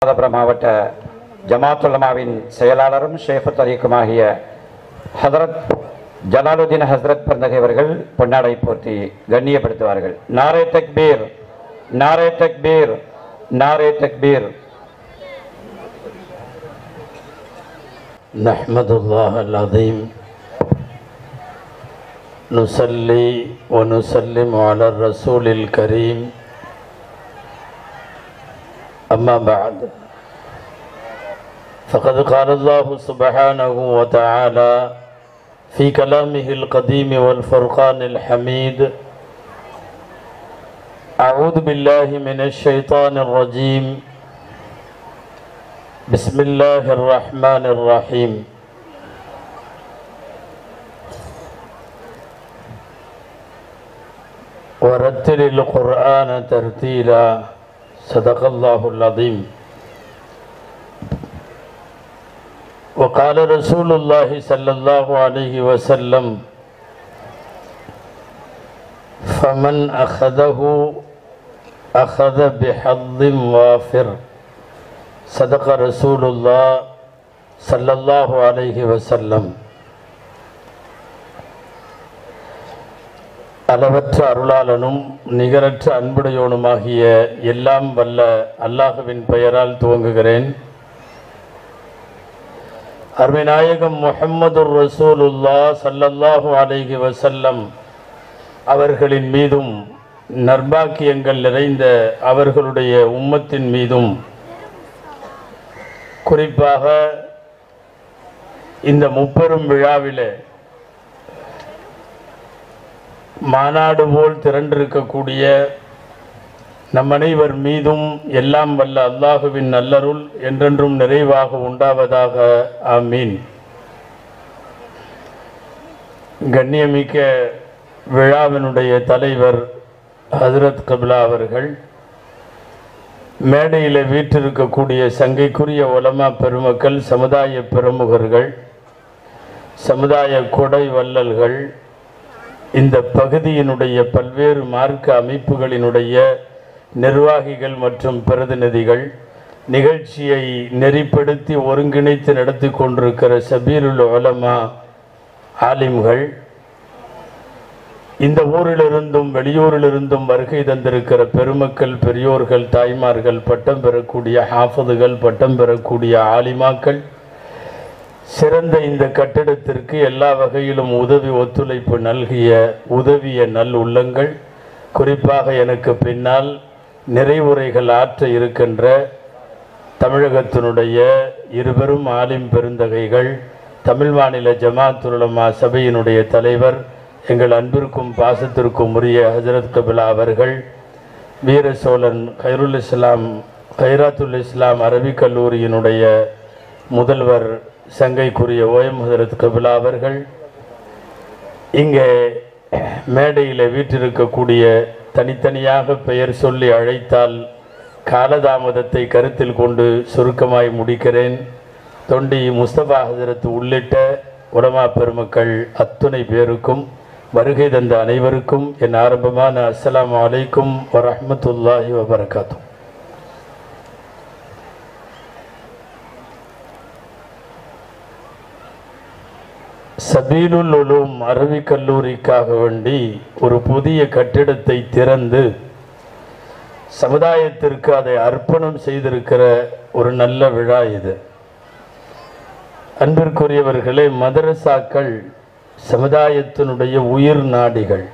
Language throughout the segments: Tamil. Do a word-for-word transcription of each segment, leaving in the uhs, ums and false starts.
மாவட்ட ஜமாத்துல் உலமாவின் செயலாளரும் ஷேഖ് தரீக்குமாகிய ஹதரத் ஜலாலுதீன் ஹஸ்ரத் பர்ந்தகை அவர்கள் பொன்னாடை போர்த்தி கண்ணியப்படுத்துவார்கள். நாரே தக்பீர், நாரே தக்பீர், நாரே தக்பீர். நஹ்மதுல்லாஹல் அஸீம் நுஸல்லி வ நுஸல்லிமு அலர் ரசூலில் கரீம். أما بعد فقد قال الله سبحانه وتعالى في كلامه القديم والفرقان الحميد: أعوذ بالله من الشيطان الرجيم، بسم الله الرحمن الرحيم. ورتل القرآن ترتيلا، صدق الله العظيم. وقال رسول الله صلى الله عليه وسلم: فمن أخذه أخذ بحظ وافر، صدق رسول الله صلى الله عليه وسلم. அளவற்ற அருளாளனும் நிகரற்ற அன்புடையோனுமாகிய எல்லாம் வல்ல அல்லாஹுவின் பெயரால் துவங்குகிறேன். அருமைநாயகம் முஹம்மதுர் ரசூலுல்லாஹ் ஸல்லல்லாஹு அலைஹி வஸல்லம் அவர்களின் மீதும் நற்பாக்கியங்கள் நிறைந்த அவர்களுடைய உம்மத்தின் மீதும், குறிப்பாக இந்த முப்பெரும் விழாவிலே மாநாடு போல் திரண்டிருக்கக்கூடிய நம் அனைவர் மீதும் எல்லாம் வல்ல அல்லாஹுவின் நல்லருள் என்றென்றும் நிறைவாக உண்டாவதாக. ஆமீன். கண்ணியமிக்க விழாவினுடைய தலைவர் ஹஜ்ரத் கபிலா அவர்கள், மேடையில் வீற்றிருக்கக்கூடிய சங்கைக்குரிய உலமா பெருமக்கள், சமுதாய பிரமுகர்கள், சமுதாய கொடை வள்ளல்கள், இந்த பகுதியினுடைய பல்வேறு மார்க்க அமைப்புகளினுடைய நிர்வாகிகள் மற்றும் பிரதிநிதிகள், நிகழ்ச்சியை நெறிப்படுத்தி ஒருங்கிணைத்து நடத்தி கொண்டிருக்கிற சபீருல் உலமா ஆலிம்கள், இந்த ஊரிலிருந்தும் வெளியூரிலிருந்தும் வருகை தந்திருக்கிற பெருமக்கள், பெரியோர்கள், தாய்மார்கள், பட்டம் பெறக்கூடிய ஹாஃபிதுகள், பட்டம் பெறக்கூடிய ஆலிமாக்கள், சிறந்த இந்த கட்டிடத்திற்கு எல்லா வகையிலும் உதவி ஒத்துழைப்பு நல்கிய உதவிய நல் உள்ளங்கள், குறிப்பாக எனக்கு பின்னால் நிறைவுரைகள் ஆற்ற இருக்கின்ற தமிழகத்தினுடைய இருபெரும் ஆலிம் பெருந்தகைகள், தமிழ் மாநில ஜமாத்துல் உலமா சபையினுடைய தலைவர், எங்கள் அன்பிற்கும் பாசத்திற்கும் உரிய ஹஜ்ரத் கபிலா அவர்கள், வீர சோழன் கைருல் இஸ்லாம் கைராத்துல் இஸ்லாம் அரபிக் கல்லூரியினுடைய முதல்வர் சங்கைக்குரிய ஓயம் ஹஜ்ரத் கபிலா அவர்கள், இங்கே மேடையில் வீற்றிருக்கக்கூடிய, தனித்தனியாக பெயர் சொல்லி அழைத்தால் காலதாமதத்தை கருத்தில் கொண்டு சுருக்கமாய் முடிக்கிறேன், தொண்டி முஸ்தபா ஹஜ்ரத் உள்ளிட்ட உலமா பெருமக்கள் அத்துணை பேருக்கும், வருகை தந்த அனைவருக்கும் என் ஆரம்பமான அஸ்ஸலாமு அலைக்கும் வரஹ்மத்துல்லாஹி வபரகாத்துஹு. சபீலுல் உலூம் அரபிக் கல்லூரிக்காக வேண்டி ஒரு புதிய கட்டிடத்தை திறந்து சமுதாயத்திற்கு அதை அர்ப்பணம் செய்திருக்கிற ஒரு நல்ல விழா இது. அன்பிற்குரியவர்களே, மதரசாக்கள் சமுதாயத்தினுடைய உயிர் நாடிகள்.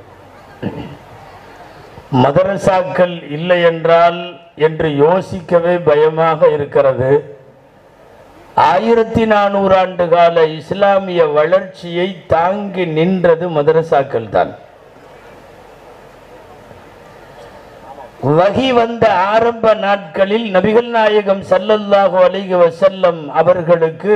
மதரசாக்கள் இல்லை என்றால் என்று யோசிக்கவே பயமாக இருக்கிறது. ஆயிரத்தி நானூறு ஆண்டு கால இஸ்லாமிய வளர்ச்சியை தாங்கி நின்றது மதரசாக்கள் தான். வஹி வந்த ஆரம்ப நாட்களில் நபிகள் நாயகம் ஸல்லல்லாஹு அலைஹி வஸல்லம் அவர்களுக்கு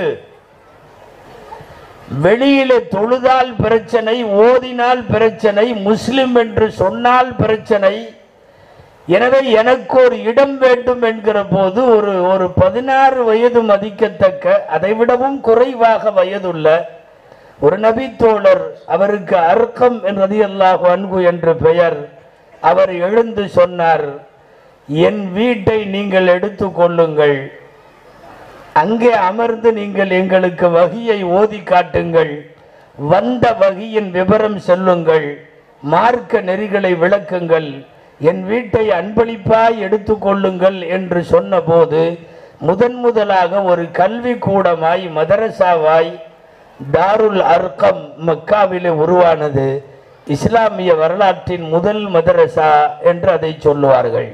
வெளியிலே தொழுதால் பிரச்சனை, ஓதினால் பிரச்சனை, முஸ்லிம் என்று சொன்னால் பிரச்சனை. எனவே எனக்கு ஒரு இடம் வேண்டும் என்கிற போது ஒரு ஒரு பதினாறு வயது மதிக்கத்தக்க, அதை விடவும் குறைவாக வயதுள்ள ஒரு நபி தோழர், அவருக்கு அர்க்கம் ரலியல்லாஹு அன்ஹு என்ற பெயர், அவர் எழுந்து சொன்னார், என் வீட்டை நீங்கள் எடுத்து கொள்ளுங்கள், அங்கே அமர்ந்து நீங்கள் எங்களுக்கு வகியை ஓதி காட்டுங்கள், வந்த வகியின் விவரம் சொல்லுங்கள், மார்க்க நெறிகளை விளக்குங்கள், என் வீட்டை அன்பளிப்பாய் எடுத்துக்கொள்ளுங்கள் என்று சொன்னபோது முதன் முதலாக ஒரு கல்வி கூடமாய் மதரசாவாய் தாருல் அர்கம் மக்காவிலே உருவானது. இஸ்லாமிய வரலாற்றின் முதல் மதரசா என்று அதை சொல்லுவார்கள்.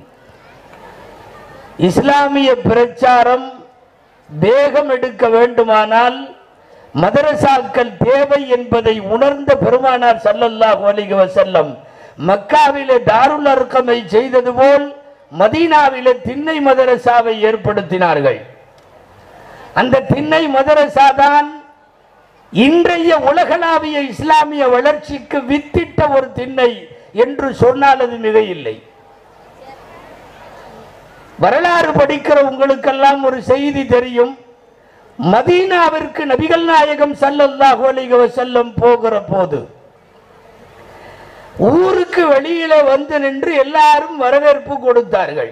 இஸ்லாமிய பிரச்சாரம் வேகம் எடுக்க வேண்டுமானால் மதரசாக்கள் தேவை என்பதை உணர்ந்த பெருமானார் ஸல்லல்லாஹு அலைஹி வஸல்லம் மக்காவிலே தாருல் அர்கமை செய்தது போல் மதீனாவிலே திண்ணை மதரசாவை ஏற்படுத்தினார்கள். அந்த திண்ணை மதரசா தான் இன்றைய உலகளாவிய இஸ்லாமிய வளர்ச்சிக்கு வித்திட்ட ஒரு திண்ணை என்று சொன்னால் அது மிக இல்லை. வரலாறு படிக்கிற உங்களுக்கெல்லாம் ஒரு செய்தி தெரியும். மதீனாவிற்கு நபிகள் நாயகம் ஸல்லல்லாஹு அலைஹி வஸல்லம் போகிற போது ஊருக்கு வெளியில வந்து நின்று எல்லாரும் வரவேற்பு கொடுத்தார்கள்.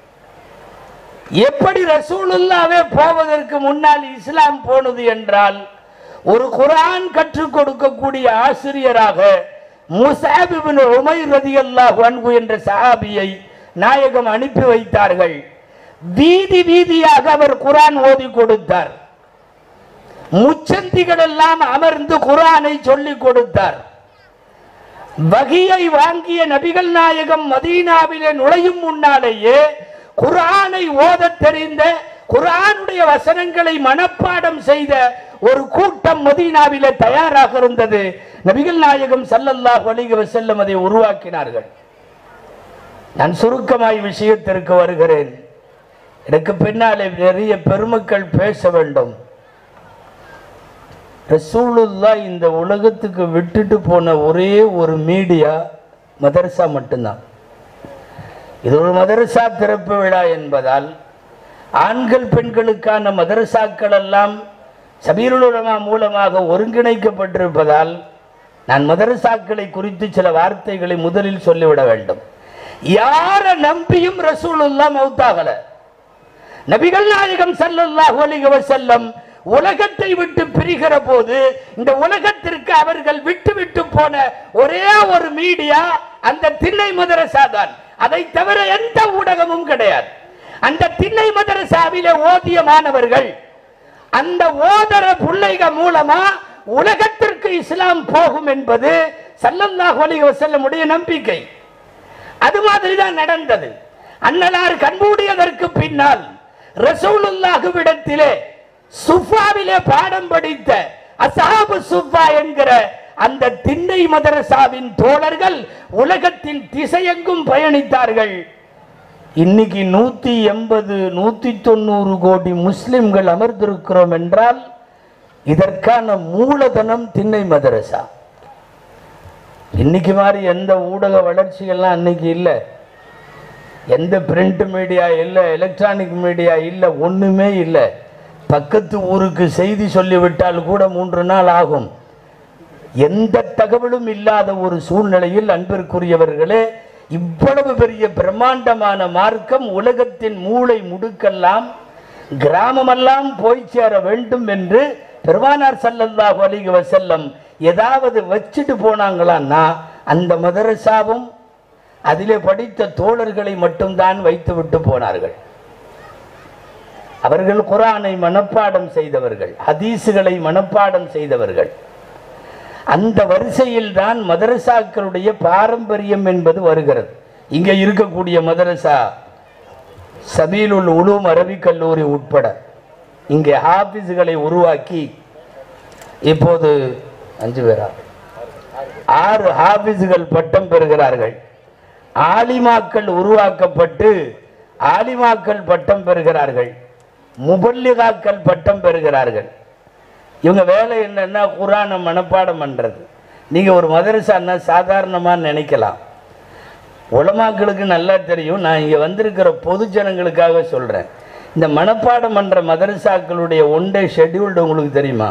எப்படி ரசூலுல்லாஹ்வே போவதற்கு முன்னால் இஸ்லாம் போனது என்றால், ஒரு குர்ஆன் கற்றுக் கொடுக்கக்கூடிய ஆசிரியராக முஸஅப் இப்னு உமைர் ரலியல்லாஹு அன்ஹு என்ற சஹாபியை நாயகம் அனுப்பி வைத்தார்கள். வீதி வீதியாக அவர் குர்ஆன் ஓதி கொடுத்தார். முச்சந்திகள் எல்லாம் அமர்ந்து குர்ஆனை சொல்லிக் கொடுத்தார். வகியை வாங்கிய நபிகள் நாயகம் மதீனாவிலே நுழையும் முன்னாலேயே குர்ஆனை ஓதத் தெரிந்த, குர்ஆனுடைய வசனங்களை மனப்பாடம் செய்த ஒரு கூட்டம் மதீனாவிலே தயாராக இருந்தது. நபிகள் நாயகம் ஸல்லல்லாஹு அலைஹி வஸல்லம் அதை உருவாக்கினார்கள். நான் சுருக்கமாய் விஷயத்திற்கு வருகிறேன். எனக்கு பின்னாலே நிறைய பெருமக்கள் பேச வேண்டும். ரசூலுல்லாஹ் இந்த உலகத்துக்கு விட்டுட்டு போன ஒரே ஒரு மீடியா மதரசா மட்டும்தான். இது ஒரு மதரசா திறப்பு விழா என்பதால் ஆண்கள் பெண்களுக்கான மதரசாக்கள் எல்லாம் சபீருல் உலமா மூலமாக ஒருங்கிணைக்கப்பட்டிருப்பதால் நான் மதரசாக்களை குறித்து சில வார்த்தைகளை முதலில் சொல்லிவிட வேண்டும். யார நம்பியும் ரசூலுல்லாஹ் மௌத்தாகல. நபிகள் நாயகம் ஸல்லல்லாஹு அலைஹி வஸல்லம் உலகத்தை விட்டு பிரிகிற போது இந்த உலகத்திற்கு அவர்கள் விட்டு விட்டு போன ஒரே ஒரு மீடியா அந்த திண்ணை மதரசா தான். அதை தவிர எந்த ஊடகமும் கிடையாது. அந்த திண்ணை மதரசாவிலே ஓதிய மாணவர்கள், அந்த ஓதர பிள்ளைக மூலமா உலகத்திற்கு இஸ்லாம் போகும் என்பது ஸல்லல்லாஹு அலைஹி வஸல்லம் உடைய நம்பிக்கை. அது மாதிரிதான் நடந்தது. அன்னலார் கண்மூடியதற்கு பின்னால் ரசூலுல்லாஹ்விடத்திலே சுஃபாவிலே பாடம் படித்த அஸ்ஹாபு சுஃபா என்கிற அந்த திண்ணை மதரசாவின் தோழர்கள் உலகத்தின் திசையெங்கும் பயணித்தார்கள். இன்னைக்கு நூத்தி எண்பது நூத்தி தொண்ணூறு கோடி முஸ்லிம்கள் அமர்ந்திருக்கிறோம் என்றால் இதற்கான மூலதனம் திண்ணை மதரசா. இன்னைக்கு மாதிரி எந்த ஊடக வளர்ச்சிகள்லாம் அன்னைக்கு இல்லை. எந்த பிரிண்ட் மீடியா இல்லை, எலக்ட்ரானிக் மீடியா இல்லை, ஒண்ணுமே இல்லை. பக்கத்து ஊருக்கு செய்தி சொல்லிவிட்டால் கூட மூன்று நாள் ஆகும். எந்த தகவலும் இல்லாத ஒரு சூழ்நிலையில் அன்பிற்குரியவர்களே, இவ்வளவு பெரிய பிரம்மாண்டமான மார்க்கம் உலகத்தின் மூளை முடுக்கெல்லாம் கிராமமெல்லாம் போய் சேர வேண்டும் என்று பெருமானார் ஸல்லல்லாஹு அலைஹி வஸல்லம் ஏதாவது வச்சுட்டு போனாங்களான்னா அந்த மதரசாவும் அதிலே படித்த தோழர்களை மட்டும்தான் வைத்து விட்டு போனார்கள். அவர்கள் குர்ஆனை மனப்பாடம் செய்தவர்கள், ஹதீஸுகளை மனப்பாடம் செய்தவர்கள். அந்த வரிசையில் தான் மதரசாக்களுடைய பாரம்பரியம் என்பது வருகிறது. இங்கே இருக்கக்கூடிய மதரசா சபீலுல் உலூம் அரபிக் கல்லூரி உட்பட இங்கே ஹாஃபிஸ்களை உருவாக்கி இப்போது அஞ்சு பேரா ஆறு ஹாஃபிஸ்கள் பட்டம் பெறுகிறார்கள். ஆலிமாக்கள் உருவாக்கப்பட்டு ஆலிமாக்கள் பட்டம் பெறுகிறார்கள். முபல்லிகாக்கள் பட்டம் பெறுகிறார்கள். இவங்க வேலை என்னன்னா குர்ஆனை மனப்பாடம் பண்றது. நீங்க ஒரு மதரசான்னா சாதாரணமா நினைக்கலாம். உலமாக்களுக்கு நல்லா தெரியும். நான் இங்க வந்திருக்கிற பொது ஜனங்களுக்காக சொல்றேன். இந்த மனப்பாடம் பண்ற மதரசாக்களுடைய ஒன் டே ஷெட்யூல்டு உங்களுக்கு தெரியுமா?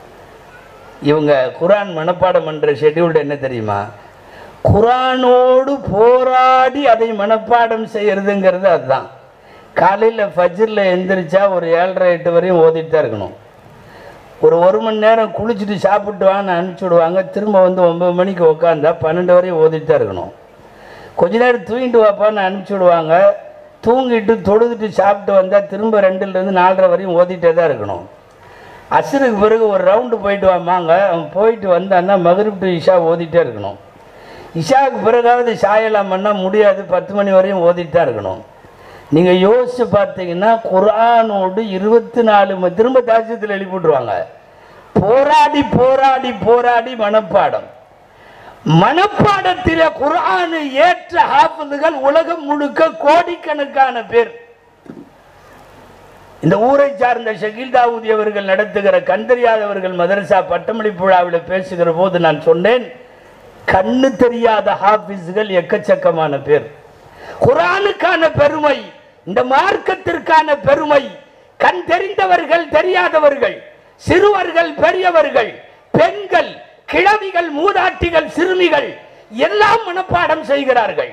இவங்க குர்ஆன் மனப்பாடம் பண்ற ஷெட்யூல்டு என்ன தெரியுமா? குர்ஆனோடு போராடி அதை மனப்பாடம் செய்யறதுங்கிறது அதுதான். காலையில் ஃபஜ்ரில் எந்திரிச்சா ஒரு ஏழரை எட்டு வரையும் ஓதிட்டு தான் இருக்கணும். ஒரு ஒரு மணி நேரம் குளிச்சுட்டு சாப்பிட்டு வான்னு அனுப்பிச்சி விடுவாங்க. திரும்ப வந்து ஒம்பது மணிக்கு உட்காந்தா பன்னெண்டு வரையும் ஓதிட்டு தான் இருக்கணும். கொஞ்ச நேரம் தூங்கிட்டு வாப்பான்னு அனுப்பிச்சி விடுவாங்க. தூங்கிட்டு தொழுதுட்டு சாப்பிட்டு வந்தால் திரும்ப ரெண்டுலேருந்து நாலரை வரையும் ஓதிட்டே தான் இருக்கணும். அசருக்கு பிறகு ஒரு ரவுண்டு போயிட்டு வாமாங்க, அவன் போயிட்டு வந்தான்னா மகரிப் டு இஷா ஓதிட்டே இருக்கணும். இஷாவுக்கு பிறகாவது சாயலாம் பண்ணால் முடியாது, பத்து மணி வரையும் ஓதிட்டு தான் இருக்கணும். நீங்கள் யோசித்து பார்த்தீங்கன்னா குர்ஆனோடு இருபத்தி நாலு திரும்ப தாஜத்தில் எழுப்பி விட்ருவாங்க. போராடி போராடி போராடி மனப்பாடம். மனப்பாடத்தில் குர்ஆனை ஏற்ற ஹாஃபிதுகள் உலகம் முழுக்க கோடிக்கணக்கான பேர். இந்த ஊரை சார்ந்த ஷகீல் தாவூதி அவர்கள் நடத்துகிற கண்டறியாதவர்கள் மதரசா பட்டமளிப்பு விழாவில் பேசுகிற போது நான் சொன்னேன், கண்ணு தெரியாத ஹாஃபிஸ்கள் எக்கச்சக்கமான பேர். குர்ஆனுக்கான பெருமை, இந்த மார்க்கத்திற்கான பெருமை, கண் தெரிந்தவர்கள் தெரியாதவர்கள், சிறுவர்கள் பெரியவர்கள், பெண்கள் கிழவிகள் மூதாட்டிகள் சிறுமிகள் எல்லாம் மனப்பாடம் செய்கிறார்கள்.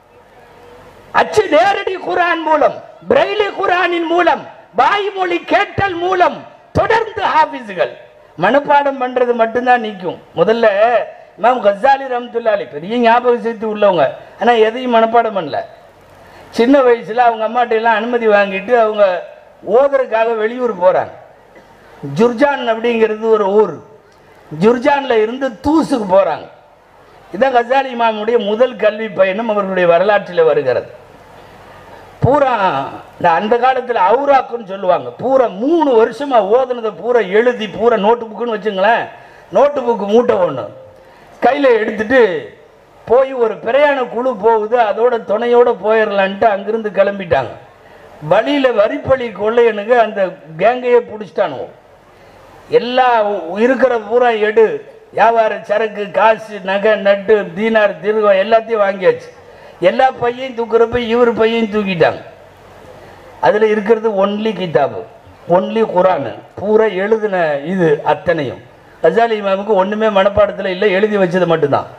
அச்சு நேரடி குர்ஆன் மூலம், பிரெய்லி குர்ஆனின் மூலம், வாய்மொழி கேட்டல் மூலம் தொடர்ந்து ஹாஃபிஸ்கள் மனப்பாடம் பண்றது மட்டும்தான் நிற்கும். முதல்ல இமாம் கஸ்ஸாலி ரஹ்மத்துல்லாஹி பெரிய ஞாபக சக்தி உள்ளவங்க, ஆனால் எதையும் மனப்பாடம் பண்ணல. சின்ன வயசில் அவங்க அம்மாட்ட எல்லாம் அனுமதி வாங்கிட்டு அவங்க ஓதுறதுக்காக வெளியூர் போகிறாங்க. ஜுர்ஜான் அப்படிங்கிறது ஒரு ஊர். ஜுர்ஜானில் இருந்து தூசுக்கு போகிறாங்க. இதான் கஸ்ஸாலி இமாமுடைய முதல் கல்வி பயணம் அவர்களுடைய வரலாற்றில் வருகிறது. பூரா அந்த காலத்தில் அவுராக்குன்னு சொல்லுவாங்க. பூரா மூணு வருஷமாக ஓதுனதை பூரா எழுதி பூரா நோட்டு புக்குன்னு வச்சுங்களேன். நோட்டு புக்கு மூட்டை ஒன்று கையில் எடுத்துட்டு போய் ஒரு பிரயாண குழு போகுது, அதோட துணையோடு போயிடலான்ட்டு அங்கிருந்து கிளம்பிட்டாங்க. வழியில் வரிப்பள்ளி கொள்ளையனுக்கு அந்த கேங்கையே பிடிச்சிட்டானுவோ. எல்லா இருக்கிற பூரா எடு, வியாபார சரக்கு, காசு, நகை, நட்டு, தீனார், திருகம் எல்லாத்தையும் வாங்கியாச்சு. எல்லா பையையும் தூக்குறப்ப இவர் பையையும் தூக்கிட்டாங்க. அதில் இருக்கிறது ஒன்லி கிதாபு, ஒன்லி குர்ஆன், பூரா எழுதின இது அத்தனையும். கஸ்ஸாலி இமாமுக்கு ஒன்றுமே மனப்பாடத்தில் இல்லை, எழுதி வச்சது மட்டும்தான்.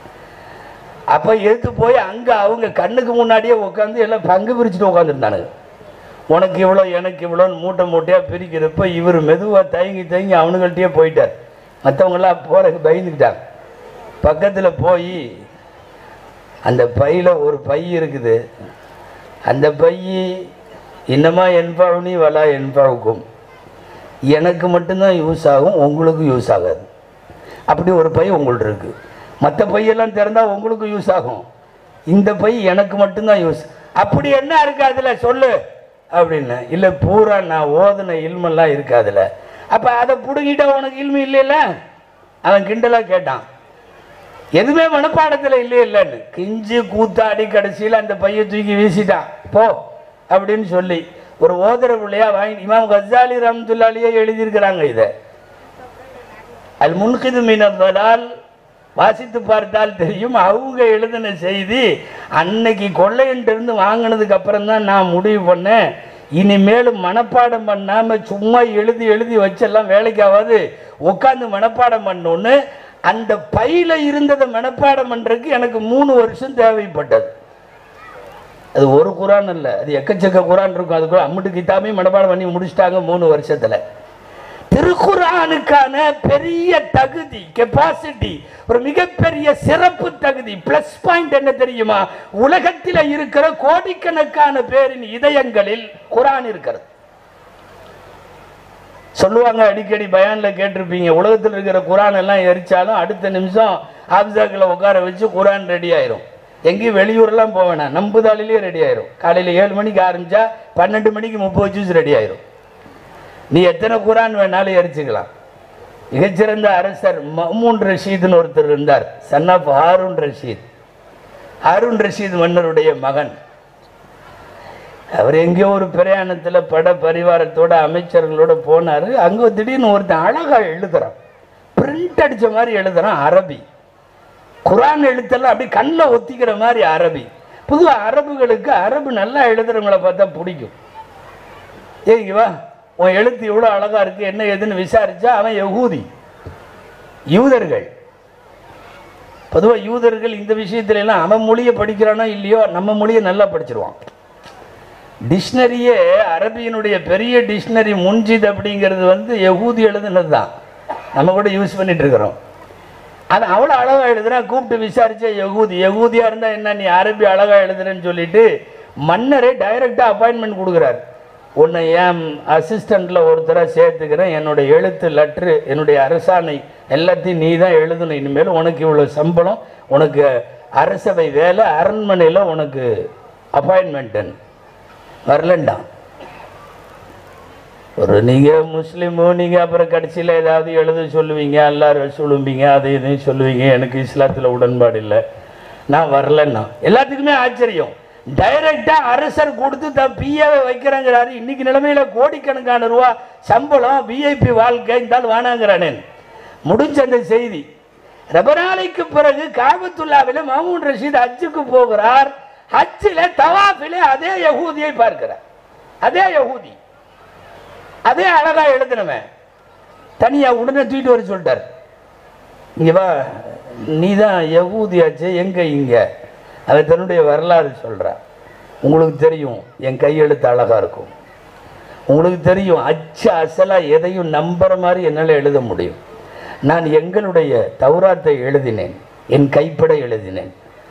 அப்போ எடுத்து போய் அங்கே அவங்க கண்ணுக்கு முன்னாடியே உட்காந்து எல்லாம் பங்கு பிரிச்சுட்டு உட்காந்துருந்தானுங்க. உனக்கு இவ்வளோ எனக்கு இவ்வளோன்னு மூட்டை மூட்டையாக பிரிக்கிறப்ப இவர் மெதுவாக தயங்கி தயங்கி அவனுங்கள்ட்டே போயிட்டார். மற்றவங்களாம் போகிறதுக்கு பயந்துக்கிட்டாங்க. பக்கத்தில் போய் அந்த பையில் ஒரு பை இருக்குது. அந்த பை இன்னமா என்பாவுனி வலா என்பாவுக்கும், எனக்கு மட்டும்தான் யூஸ் ஆகும், உங்களுக்கு யூஸ் ஆகாது. அப்படி ஒரு பை உங்கள்ட்ட இருக்குது. மற்ற பையெல்லாம் திறந்தால் உங்களுக்கு யூஸ் ஆகும், இந்த பை எனக்கு மட்டும்தான் யூஸ். அப்படி என்ன இருக்குது அதில் சொல்லு அப்படின்னு. இல்லை பூரா நான் ஓதுன இல்மெல்லாம் இருக்குது அதில். அப்போ அதை பிடுங்கிட்டா உனக்கு இல்மு இல்லைல்ல? அவன் கிண்டலாக கேட்டான். எதுவுமே மனப்பாடத்தில் இல்லை இல்லைன்னு கிஞ்சி கூத்தாடி கடைசியில் அந்த பையை தூக்கி வீசிட்டான். போ அப்படின்னு சொல்லி ஒரு ஓதுற பிள்ளையா வாங்கி இமாம் கஸ்ஸாலி ரஹ்மத்துல்லாஹியே எழுதியிருக்கிறாங்க. இதை அல் முன்கிது மினல் வாசித்து பார்த்தால் தெரியும். அவங்க எழுதின செய்தி அன்னைக்கு கொள்ளையன்ட்டு வாங்கினதுக்கு அப்புறம் தான் நான் முடிவு பண்ணேன், இனிமேலும் மனப்பாடம் பண்ணாமல் சும்மா எழுதி எழுதி வச்செல்லாம் வேலைக்காவது உட்காந்து மனப்பாடம் பண்ணோன்னு அந்த பையில இருந்ததை மனப்பாடம் பண்றதுக்கு எனக்கு மூணு வருஷம் தேவைப்பட்டது. அது ஒரு குர்ஆன் இல்லை, அது எக்கச்சக்க குர்ஆன் இருக்கும். அதுக்கு அம்முட்டு கிதாபே மனப்பாடம் பண்ணி முடிச்சிட்டாங்க மூணு வருஷத்துல. திருக்குர்ஆனுக்கான பெரிய தகுதி, கெப்பாசிட்டி, ஒரு மிகப்பெரிய சிறப்பு தகுதி, பிளஸ் பாயிண்ட் என்ன தெரியுமா? உலகத்தில் இருக்கிற கோடிக்கணக்கான பேரின் இதயங்களில் குர்ஆன் இருக்கிறது. சொல்லுவாங்க, அடிக்கடி பயான்ல கேட்டிருப்பீங்க, உலகத்தில் இருக்கிற குர்ஆன் எல்லாம் எரிச்சாலும் அடுத்த நிமிஷம் ஆப்சாக்களை உட்கார வச்சு குர்ஆன் ரெடி ஆயிரும். எங்கேயும் வெளியூர்லாம் போவேனா, நம்புதாளிலேயே ரெடி ஆயிரும். காலையில் ஏழு மணிக்கு ஆரம்பிச்சா பன்னெண்டு மணிக்கு முப்பது ஜூஸ் ரெடி ஆயிரும். நீ எத்தனை குர்ஆன் வேணாலும் எரிச்சுக்கலாம். மிகச்சிறந்த அரசர் மஹ்மூன் ரஷீத்னு ஒருத்தர் இருந்தார், son of Harun Rashid. Harun Rashid மன்னருடைய மகன். அவர் எங்கேயோ ஒரு பிரயாணத்தில் பட பரிவாரத்தோட அமைச்சர்களோட போனார். அங்கே திடீர்னு ஒருத்தன் அழகா எழுதுறான், பிரிண்ட் அடித்த மாதிரி எழுதுறான். அரபி குர்ஆன் எழுத்தெல்லாம் அப்படி கண்ணில் ஒத்திக்கிற மாதிரி அரபி. பொதுவாக அரபுகளுக்கு அரபு நல்லா எழுதுறவங்களை பார்த்தா பிடிக்கும். ஏங்கவா உன் எழுத்து இவ்வளோ அழகா இருக்கு, என்ன எதுன்னு விசாரிச்சா அவன் யகூதி, யூதர்கள். பொதுவாக யூதர்கள் இந்த விஷயத்துல எல்லாம் அவன் மொழியை படிக்கிறானோ இல்லையோ நம்ம மொழியை நல்லா படிச்சிருவான். டிக்ஷனரியே அரபியினுடைய பெரிய டிக்ஷனரி முன்ஜித் அப்படிங்கிறது வந்து யகூதி எழுதுனது தான், நம்ம கூட யூஸ் பண்ணிட்டு இருக்கிறோம். அது அவ்வளோ அழகாக எழுதுனா கூப்பிட்டு விசாரிச்சா யகூதி யகூதியாக இருந்தால் என்ன நீ அரபி அழகாக எழுதுறேன்னு சொல்லிட்டு மன்னரே டைரெக்டாக அப்பாயின்மெண்ட் கொடுக்குறாரு. உன்னை என் அசிஸ்டண்ட்டில் ஒருத்தராக சேர்த்துக்கிறேன், என்னுடைய எழுத்து லெட்ரு என்னுடைய அரசாணை எல்லாத்தையும் நீ தான் எழுதணும், இனிமேல் உனக்கு இவ்வளோ சம்பளம், உனக்கு அரசவை வேலை, அரண்மனையில் உனக்கு அப்பாயின்மெண்ட்டுன்னு வரலண்டான். ஒரு நீங்கள் முஸ்லீமோ நீங்கள் அப்புறம் கடைசியில் ஏதாவது எழுத சொல்லுவீங்க, எல்லாரும் சொல்லுவீங்க, அதை இதையும் சொல்லுவீங்க, எனக்கு இஸ்லாத்தில் உடன்பாடு இல்லை, நான் வரலன்னா எல்லாத்துக்குமே ஆச்சரியம். டைரக்டா அரசர் கொடுத்து தன் பிஏவை வைக்கிறேங்கிறாரு. இன்னைக்கு நிலைமையில கோடிக்கணக்கான ரூபா சம்பளம், விஐபி வாழ்க்கை இருந்தாலும் வானாங்கிறானே. முடிஞ்ச அந்த செய்தி ரொம்ப நாளைக்கு பிறகு காபத்துல்லாவில மாமூன் ரஷீத் ஹஜ்ஜுக்கு போகிறார். ஹஜ்ஜில தவாஃபிலே அதே யகூதியை பார்க்கிறார். அதே யகூதி அதே அழகா எழுதினவன் தனியா உடனே தூக்கிட்டு வர சொல்லிட்டார். இங்க வா, நீ தான் யகூதியாச்சு, எங்க இங்க அதை தன்னுடைய வரலாறு சொல்கிறார். உங்களுக்கு தெரியும் என் கையெழுத்து அழகாக இருக்கும், உங்களுக்கு தெரியும் அச்சு அசலாக எதையும் நம்புற மாதிரி என்னால் எழுத முடியும். நான் எங்களுடைய தௌராத்தை எழுதினேன், என் கைப்பட எழுதினேன்.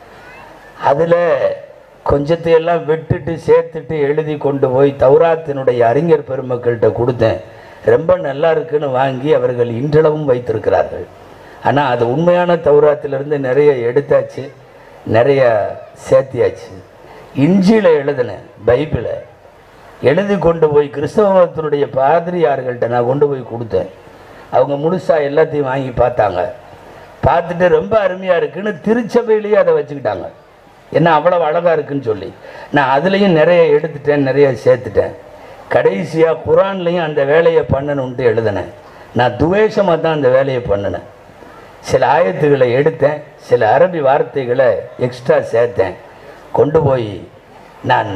அதில் கொஞ்சத்தையெல்லாம் விட்டுட்டு சேர்த்துட்டு எழுதி கொண்டு போய் தௌராத்தினுடைய அறிஞர் பெருமக்கள்கிட்ட கொடுத்தேன். ரொம்ப நல்லா இருக்குன்னு வாங்கி அவர்கள் இன்றளவும் வைத்திருக்கிறார்கள். ஆனால் அது உண்மையான தௌராத்திலிருந்து நிறைய எடுத்தாச்சு, நிறைய சேர்த்தியாச்சு. இஞ்சியில் எழுதினேன், பைபிளை எழுதி கொண்டு போய் கிறிஸ்தவ மதத்தினுடைய பாதிரியார்கள்ட்ட நான் கொண்டு போய் கொடுத்தேன். அவங்க முழுசாக எல்லாத்தையும் வாங்கி பார்த்தாங்க. பார்த்துட்டு ரொம்ப அருமையாக இருக்குன்னு திருச்சபையிலேயே அதை வச்சுக்கிட்டாங்க. என்ன அவ்வளோ அழகாக இருக்குன்னு சொல்லி நான் அதுலேயும் நிறைய எடுத்துட்டேன், நிறைய சேர்த்துட்டேன். கடைசியாக குரான்லேயும் அந்த வேலையை பண்ணணுன்ட்டு எழுதினேன். நான் துவேஷமாக தான் அந்த வேலையை பண்ணினேன். சில ஆயத்துக்களை எடுத்தேன், சில அரபி வார்த்தைகளை எக்ஸ்ட்ரா சேர்த்தேன். கொண்டு போய் நான்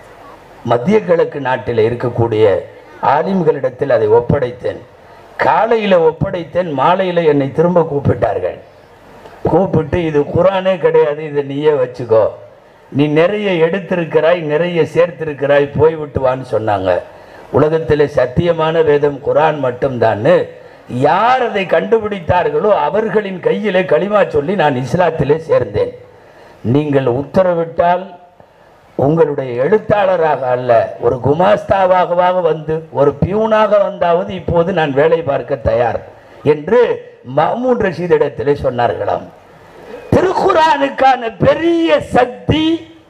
மத்திய கிழக்கு நாட்டில் இருக்கக்கூடிய ஆலிம்களிடத்தில் அதை ஒப்படைத்தேன். காலையில் ஒப்படைத்தேன், மாலையில் என்னை திரும்ப கூப்பிட்டார்கள். கூப்பிட்டு இது குரானே கிடையாது, இதை நீயே வச்சுக்கோ, நீ நிறைய எடுத்திருக்கிறாய், நிறைய சேர்த்திருக்கிறாய், போய்விட்டு வான்னு சொன்னாங்க. உலகத்தில் சத்தியமான வேதம் குரான் மட்டும்தான். யார் அதை கண்டுபிடித்தார்களோ அவர்களின் கையிலே களிமா சொல்லி நான் இஸ்லாத்திலே சேர்ந்தேன். நீங்கள் உத்தரவிட்டால் உங்களுடைய எழுத்தாளராக அல்ல, ஒரு குமாஸ்தாவாக வந்து ஒரு பியூனாக வந்தாவது இப்போது நான் வேலை பார்க்க தயார் என்று மாமூன் ரஷீத் இடத்திலே சொன்னார்களாம். திருக்குரானுக்கான பெரிய சக்தி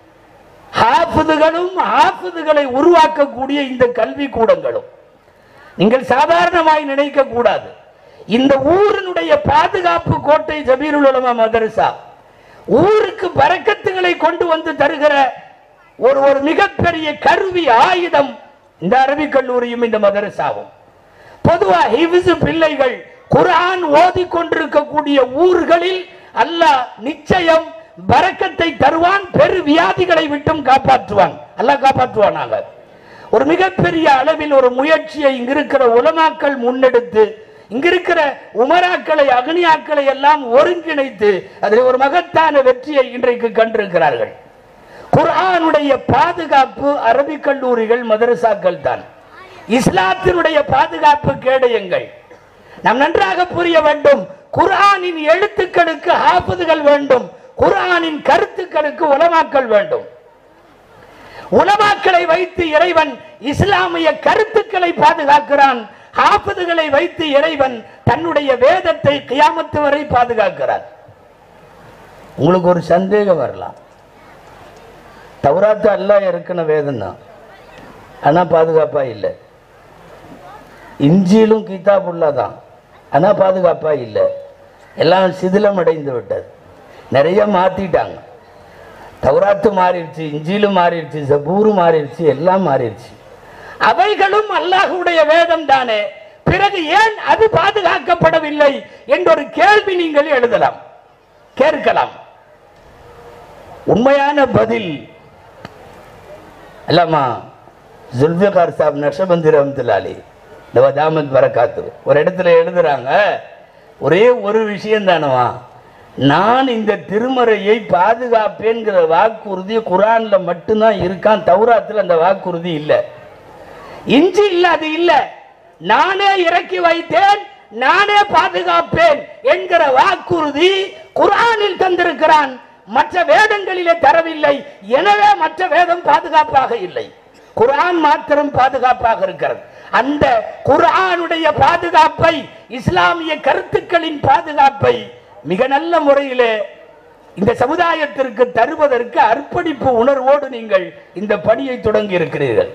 ஹாஃபிதுகளும் ஹாஃபிதுகளை உருவாக்கக்கூடிய இந்த கல்வி கூடங்களும் நீங்கள் சாதாரணமாய் நினைக்க கூடாது. இந்த ஊரினுடைய பாதுகாப்பு கோட்டை ஜபீருல் உலமா மதரசா ஊருக்கு பரக்கத்துகளை கொண்டு வந்து தருகிற ஒரு ஒரு மிகப்பெரிய கருவி ஆயுதம் இந்த அரபிக் கல்லூரியும் இந்த மதரசாவும். பொதுவா ஹிஃப்ஸ் பிள்ளைகள் குர்ஆன் ஓதி கொண்டிருக்கக்கூடிய ஊர்களில் அல்லாஹ் நிச்சயம் பரக்கத்தை தருவான், பெரு வியாதிகளை விட்டும் காப்பாற்றுவான். அல்லாஹ் காப்பாற்றுவானாங்க. ஒரு மிகப்பெரிய அளவில் ஒரு முயற்சியை இங்கிருக்கிற உலமாக்கள் முன்னெடுத்து இங்கிருக்கிற உமராக்களை அக்னியாக்களை எல்லாம் ஒருங்கிணைத்து அதில் ஒரு மகத்தான வெற்றியை இன்றைக்கு கண்டிருக்கிறார்கள். குர்ஆனுடைய பாதுகாப்பு அரபிக் கல்லூரிகள் மதரசாக்கள் தான். இஸ்லாத்தினுடைய பாதுகாப்பு கேடயங்கள். நாம் நன்றாக புரிய வேண்டும். குர்ஆனின் எழுத்துக்களுக்கு ஹாஃபிதுகள் வேண்டும், குர்ஆனின் கருத்துக்களுக்கு உலமாக்கள் வேண்டும். உலமாக்களை வைத்து இறைவன் இஸ்லாமிய கருத்துக்களை பாதுகாக்கிறான், ஹாஃபிதுகளை வைத்து இறைவன் தன்னுடைய வேதத்தை கியாமத்து வரை பாதுகாக்கிறார். உங்களுக்கு ஒரு சந்தேகம் வரலாம், தௌராத்து அல்லாஹ் இருக்கிற வேதம் தான், ஆனால் பாதுகாப்பா இல்லை. இஞ்சிலும் கிதாபுல்லா தான், ஆனால் பாதுகாப்பா இல்லை. எல்லாம் சிதிலம் அடைந்து விட்டது, நிறைய மாற்றிட்டாங்க. தௌராத்து மாறிடுச்சு, இஞ்சிலும் மாறிடுச்சு, ஜபூரு மாறிடுச்சு, எல்லாம் மாறிடுச்சு. அவைகளும் அல்லாஹ்வுடைய வேதம் தானே, பிறகு ஏன் அது பாதுகாக்கப்படவில்லை என்ற ஒரு கேள்வி நீங்கள் எழுதலாம், கேட்கலாம். உண்மையான பதில் அல்லாமா ஜுல்ஃபிகார் சாப் நக்ஷபந்தி ரஹ்மத்துல்லாஹி தாமத் பரக்காத்து ஒரு இடத்துல எழுதுறாங்க, ஒரே ஒரு விஷயம் தானவா, நான் இந்த திருமறையை பாதுகாப்பேன்கிற வாக்குறுதி குரான்ல மட்டும்தான் இருக்கான். தௌராத்தில் அந்த வாக்குறுதி இல்லை. இஞ்சி இல்ல, அது இல்ல. நானே இறக்கி வைத்தேன், நானே பாதுகாப்பேன் என்கிற வாக்குறுதி குரானில் தந்திருக்கிறான். மற்ற வேதங்களிலே தரவில்லை. எனவே மற்ற வேதம் பாதுகாப்பாக இல்லை. குரான் மாத்திரம் பாதுகாப்பாக இருக்கிறது. அந்த குரானுடைய பாதுகாப்பை, இஸ்லாமிய கருத்துக்களின் பாதுகாப்பை மிக நல்ல முறையிலே இந்த சமுதாயத்திற்கு தருவதற்கு அர்ப்பணிப்பு உணர்வோடு நீங்கள் இந்த பணியை தொடங்கி இருக்கிறீர்கள்.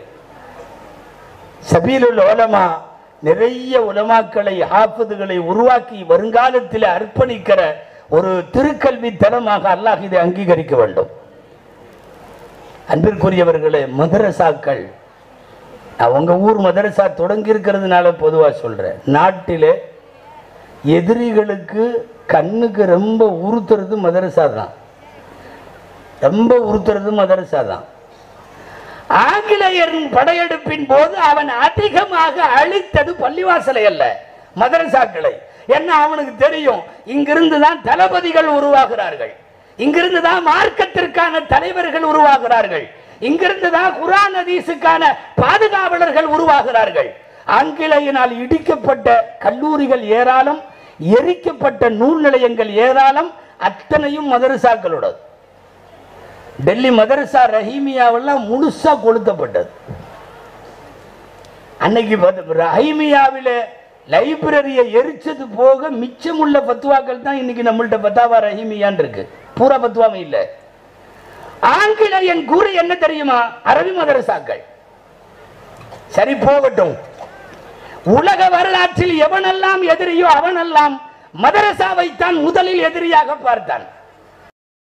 சபீலுல் உலமா நிறைய உலமாக்களை, ஹாஃபிதுகளை உருவாக்கி வருங்காலத்தில் அர்ப்பணிக்கிற ஒரு திருக்கல்வி தலமாக அல்லாஹ் இதை அங்கீகரிக்க வேண்டும். அன்பிற்குரியவர்களே, மதரசாக்கள், அவங்க ஊர் மதரசா தொடங்கி இருக்கிறதுனால பொதுவாக சொல்றேன், நாட்டிலே எதிரிகளுக்கு கண்ணுக்கு ரொம்ப உறுத்துறது மதரசா தான். ரொம்ப உறுத்துறது மதரசா தான். ஆங்கிலேயரின் படையெடுப்பின் போது அவன் அதிகமாக அழித்தது பள்ளிவாசலை அல்ல, மதரசாக்களை. என்ன அவனுக்கு தெரியும், இங்கிருந்து தான் தளபதிகள் உருவாகிறார்கள், இங்கிருந்து தான் மார்க்கத்திற்கான தலைவர்கள் உருவாகிறார்கள், இங்கிருந்து தான் குர்ஆன் ஹதீஸுக்கான பாதுகாவலர்கள் உருவாகிறார்கள். ஆங்கிலேயனால் இடிக்கப்பட்ட கல்லூரிகள் ஏராளம், எரிக்கப்பட்ட நூல் நிலையங்கள் ஏராளம், அத்தனையும் மதரசாக்களோட. டெல்லி மதரசா ரஹீமியாவெல்லாம் முழுசா கொளுத்தப்பட்டது. அன்னைக்கு ரஹீமியாவில லைப்ரரியை எரிச்சது போக மிச்சமுள்ள பத்துவாக்கள் தான் இன்னைக்கு நம்மள்ட்ட பத்தாவா ரஹீமியான் இருக்கு. பூரா பத்துவாம இல்ல. ஆங்கிலேயன் கூறு என்ன தெரியுமா? அரபி மதரசாக்கள். சரி, போகட்டும். உலக வரலாற்றில் எவனெல்லாம் எதிரியோ அவனெல்லாம் மதரசாவை தான் முதலில் எதிரியாக பார்த்தான்.